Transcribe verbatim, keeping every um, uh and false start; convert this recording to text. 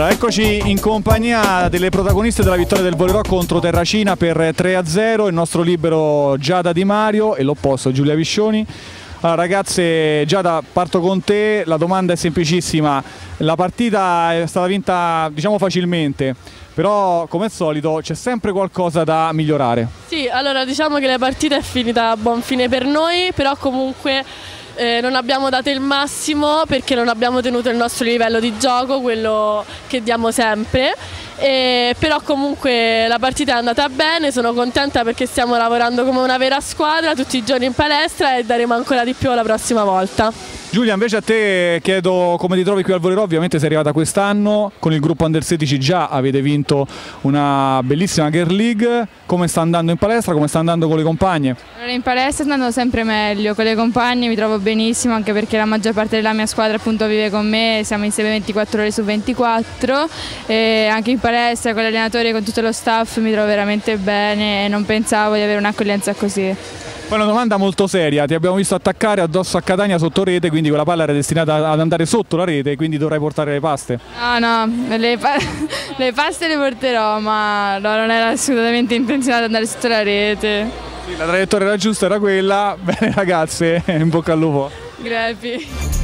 Allora, eccoci in compagnia delle protagoniste della vittoria del Volley Rock contro Terracina per tre a zero, il nostro libero Giada Di Mario e l'opposto Giulia Viscioni. Allora ragazze, Giada, parto con te, la domanda è semplicissima, la partita è stata vinta diciamo facilmente, però come al solito c'è sempre qualcosa da migliorare. Sì, allora diciamo che la partita è finita a buon fine per noi, però comunque eh, non abbiamo dato il massimo perché non abbiamo tenuto il nostro livello di gioco, quello che diamo sempre. E però comunque la partita è andata bene, sono contenta perché stiamo lavorando come una vera squadra tutti i giorni in palestra e daremo ancora di più la prossima volta. Giulia, invece a te chiedo come ti trovi qui al Volley Rock. Ovviamente sei arrivata quest'anno, con il gruppo Under sedici già avete vinto una bellissima Girl League, come sta andando in palestra, come sta andando con le compagne? Allora, in palestra sta andando sempre meglio, con le compagne mi trovo benissimo anche perché la maggior parte della mia squadra appunto vive con me, siamo insieme ventiquattro ore su ventiquattro e anche in palestra con l'allenatore e con tutto lo staff mi trovo veramente bene e non pensavo di avere un'accoglienza così. Poi una domanda molto seria, ti abbiamo visto attaccare addosso a Catania sotto rete, quindi quella palla era destinata ad andare sotto la rete, quindi dovrai portare le paste. No, no, le, pa le paste le porterò, ma no, non era assolutamente intenzionata ad andare sotto la rete. Sì, la traiettoria era giusta, era quella. Bene ragazze, in bocca al lupo. Grazie.